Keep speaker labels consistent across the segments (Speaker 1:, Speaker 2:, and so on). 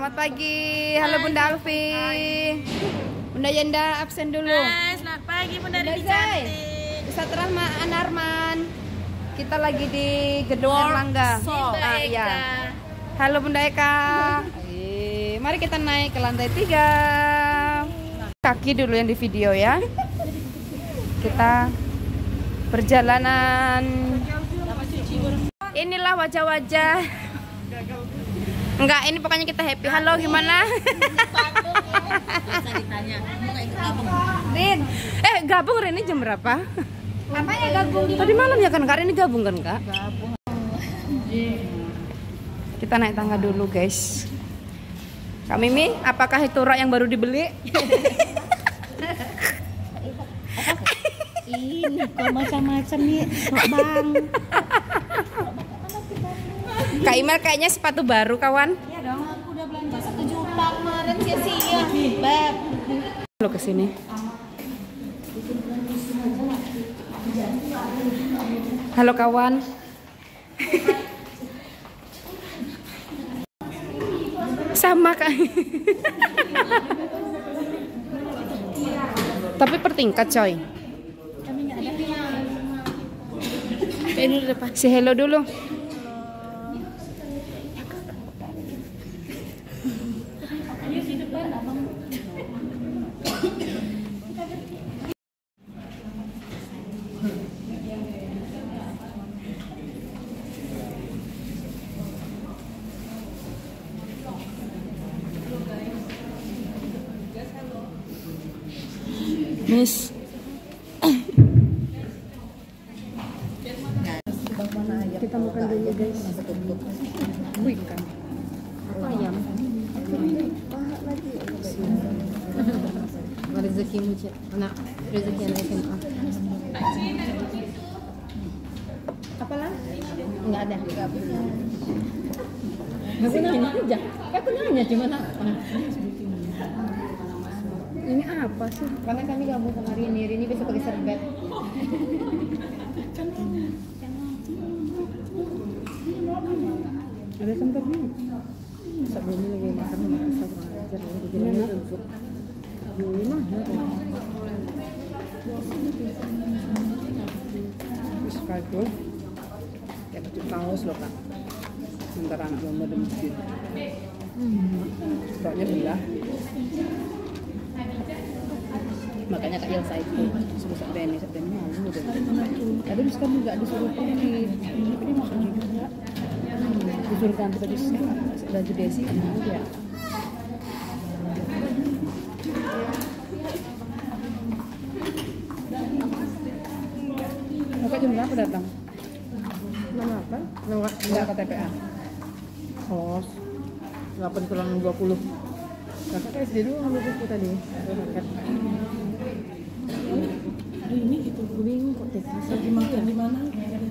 Speaker 1: selamat pagi. Halo Bunda Alfi. Bunda Yenda absen dulu.
Speaker 2: Selamat pagi Bunda
Speaker 1: Bunda
Speaker 2: Riri
Speaker 1: Zai.
Speaker 2: cantik.
Speaker 1: Ustaz Rahma Anarman. Kita lagi di Gedung Erlangga. Iya. Halo Bunda Eka. Mari kita naik ke lantai 3. Kaki dulu yang di video ya. Kita perjalanan. Inilah wajah-wajah. Enggak, ini pokoknya kita happy. Halo, gimana? Rin, gabung Rin ini jam berapa?
Speaker 2: Apanya gabung?
Speaker 1: Tadi malam ya kan, Kak ini gabung kan Kak?
Speaker 2: Gabung.
Speaker 1: Kita naik tangga dulu guys. Kak Mimi, apakah itu rak yang baru dibeli?
Speaker 2: Ini kok macam-macam nih, Bang.
Speaker 1: Kak Imel kayaknya sepatu baru kawan.
Speaker 2: Iya dong, aku udah belanja 1 juta kemarin sia-sia. Beb.
Speaker 1: Lo kesini. Halo kawan. Sama Kak. Tapi per tingkat coy. Ini udah depan. Si hello dulu. Miss. Kita makan dulu guys. Ikan. Ayam. Rezekimu cik. Anak rezeki anak SMA. Apa lah? Enggak ada. Aku nanya aja. Aku nanya cuma apa. Ini apa sih? Karena kami gabung sama Rini besok pakai serbet. Ada sempetnya. Sebelumnya lagi makan sama ajar lagi untuk ini mah. Sepatu. Kayak baju kaos loh Kak. Sementara anak lomba di masjid. Sepatunya belah. Makanya Kak Yelsa itu suruh September malu deh. Tapi sekarang nggak disuruh pergi. Ini maksudnya juga disuruh ganti baju Desi mau dia. Kakak jam berapa datang? Nama apa? Enggak ke TPA. Kos 8 kurang 20. Kakak SD dulu ngambil buku tadi. Ini gitu, gue bingung kok Texas lagi makan di mana?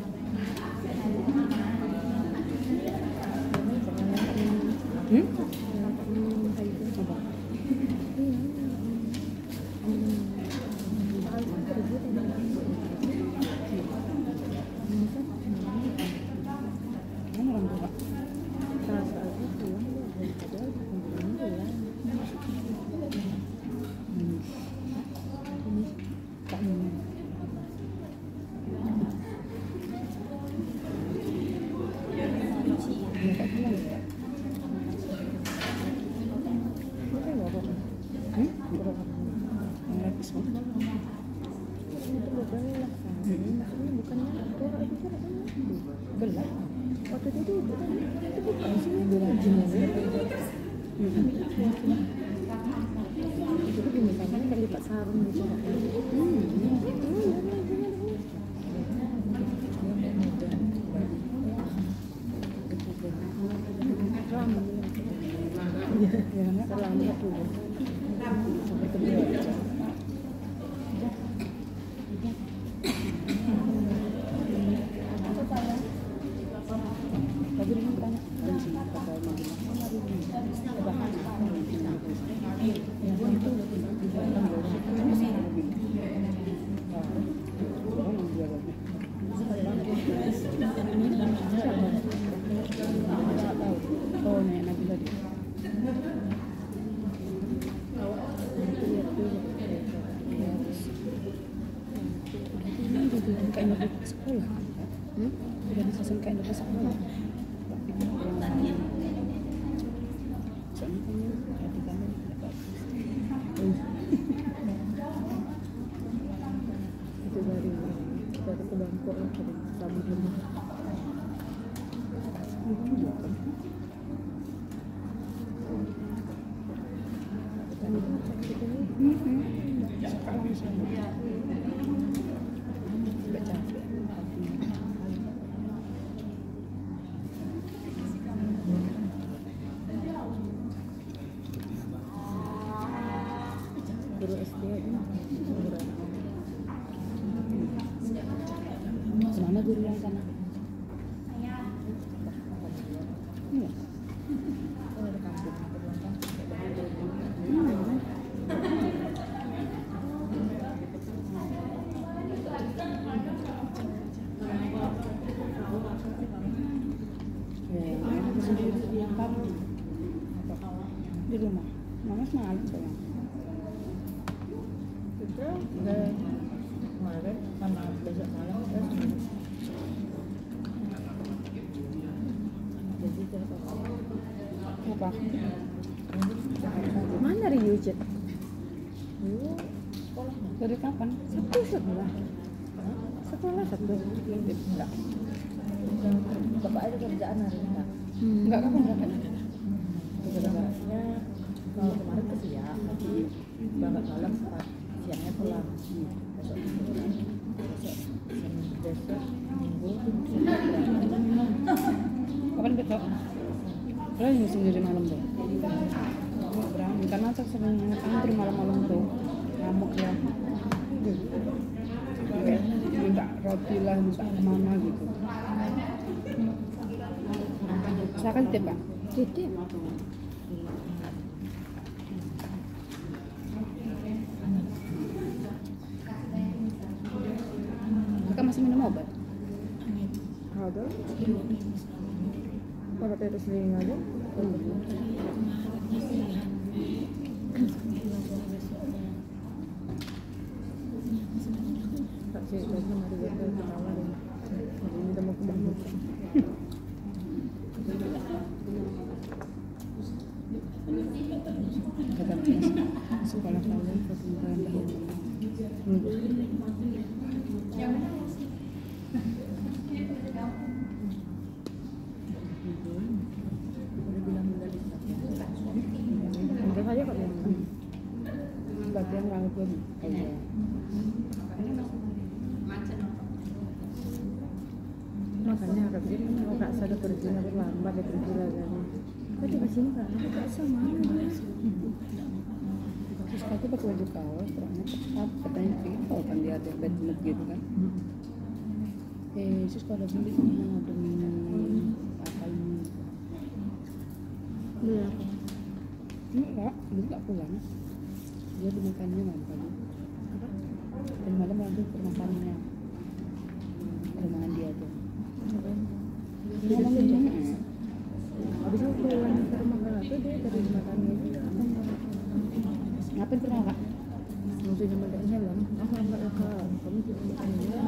Speaker 1: Belah. Waktu itu bukan sih itu misalnya terlibat sarung gitu. Selamat dulu. Sampai kedua. Oh, nenek tadi. Kayak lebih sekolah, udah bisa kayak lebih sekolah. Itu dari ke Bangkok sama rumah. Guru SD aja mana guru yang sana? Iya. Oh, ada kampung. Di rumah. Mama semalam sayang. Kemarin sama besok malam terus jadi apa? Mana Rio Jet? Sekolah dari kapan? Sabtu sekolah. Sekolah Sabtu enggak. Bapak ada kerjaan hari ini enggak? Enggak, kapan berangkatnya? Berangkatnya kalau kemarin ke siang, nanti berangkat malam siangnya pulang. Besok minggu kapan besok? Kalau yang sendiri malam tuh berani karena saya sering antri malam-malam tuh ngamuk ya minta roti lah, minta kemana gitu. Saya kan titip Pak? Titip masih minum obat? Ada. Obat itu sering ada. Tak sih, tadi mari kita tawarin. Ini kita mau kemana? Sekolah kalian pertumbuhan tahun. Saja kok bagian rangkum aja. Makanya agak begini mau kak saya pergi nggak lambat ya pergi lagi. Kok di sini kak? Kak sama mana? Terus kaki pakai baju kaos, terangnya ketat, katanya gitu kan dia ada bed gitu kan. Terus kalau ada beli demi apa ini? Iya. Enggak, dulu tak pulang. Dia dimakannya malam tadi. Apa? Dan malam lanjut ke makannya. Rumahan dia tuh. Ngomong gimana? Habis itu pulang ke rumah kakak tuh dia dari makannya itu. Ngapain ke rumah kak? Maksudnya makannya bilang, oh enggak ya kak, kamu juga makannya.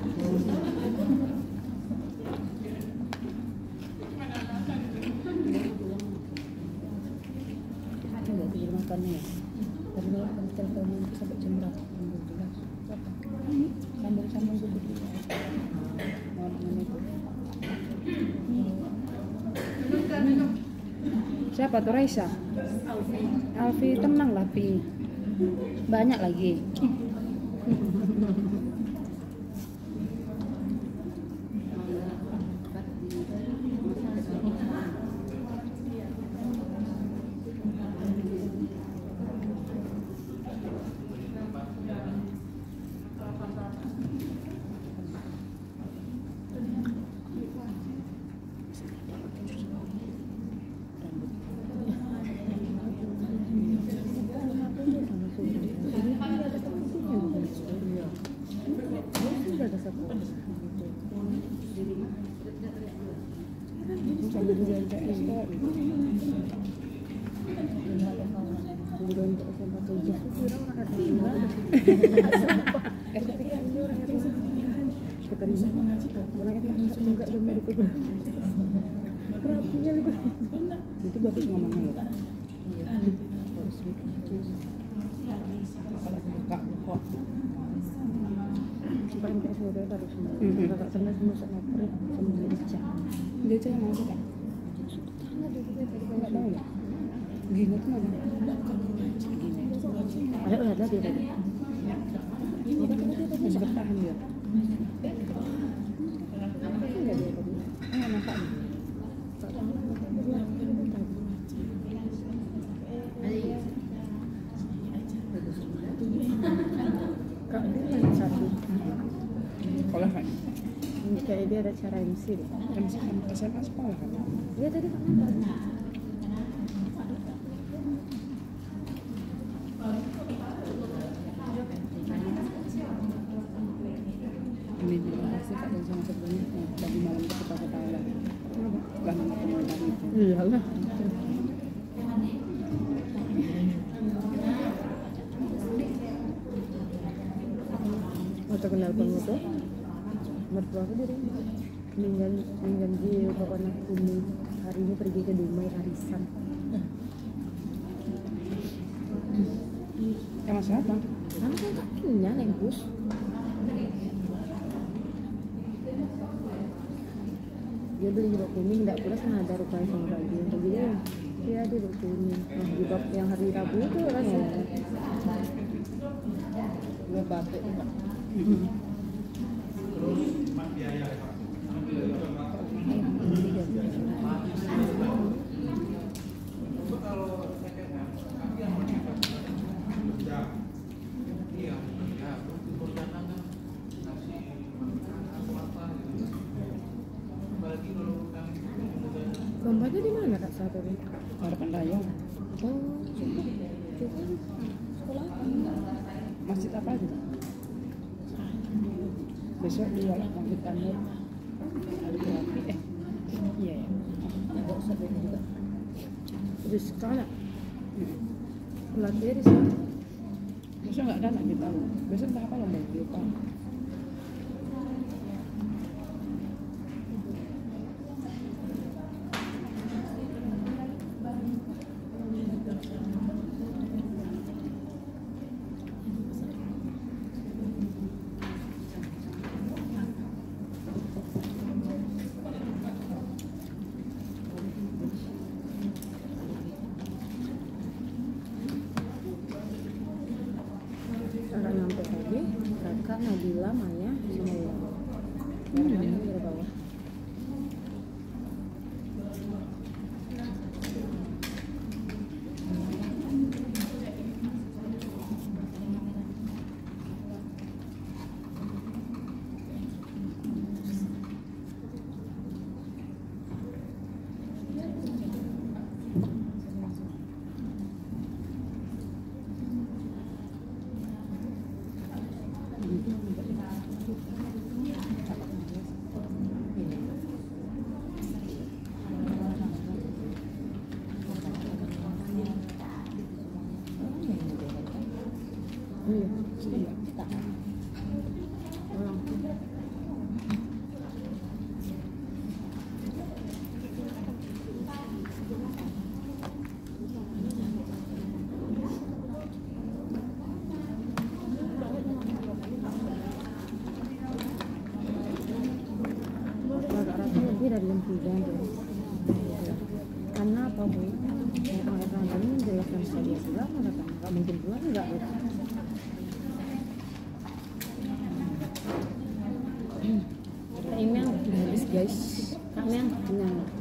Speaker 1: Makannya ya, tapi malah kan teleponnya itu sampai jam berapa? Sambung begitu. Mau dengan itu. Siapa tuh Raisa? Alfi tenang lah Pi. Banyak lagi. Itu bagus ngomongnya loh. Dia yang mau suka. Enggak tahu ya. Gini tuh mana? Ada dia tadi. Masih bertahan dia. Enggak dia tadi. Nampak. Kak dia main satu. Sekolah kan? Kayak dia ada cara MC deh. MC SMA sekolah kan? Iya tadi kan. Ini juga masih tak ada sama sebenarnya. Tadi malam itu kita ketawa lagi. Lama ketemu lagi. Iyalah. Atau kenal pengutu? Mertua aku dari meninggal di pokoknya ini hari ini pergi ke Dumai arisan. Ya masih apa? Kamu kan kakinya nembus. Dia beli jeruk kuning, tidak pula sana ada rupanya sama lagi. Jadi dia jeruk kuning. Nah, di bab yang hari Rabu itu rasanya. Lo batik juga. Gambarnya di mana Kak saat ini? Harapan Dayang. Oh, sekolah apa? Masjid apa aja? Besok dia lanjutkannya ada terapi. Iya ya. Ada usah juga. Di sekolah. Pelatih di sana. Besok nggak ada nak kita. Besok entah apa yang baik lupa. Nabila, Maya, sama Maya. Dari bawah. Dari jam 3 karena apa Bu? Air Ramadan ini menjelaskan saya pulang nggak mungkin pulang nggak ya? Kak Imel habis guys, Kak Imel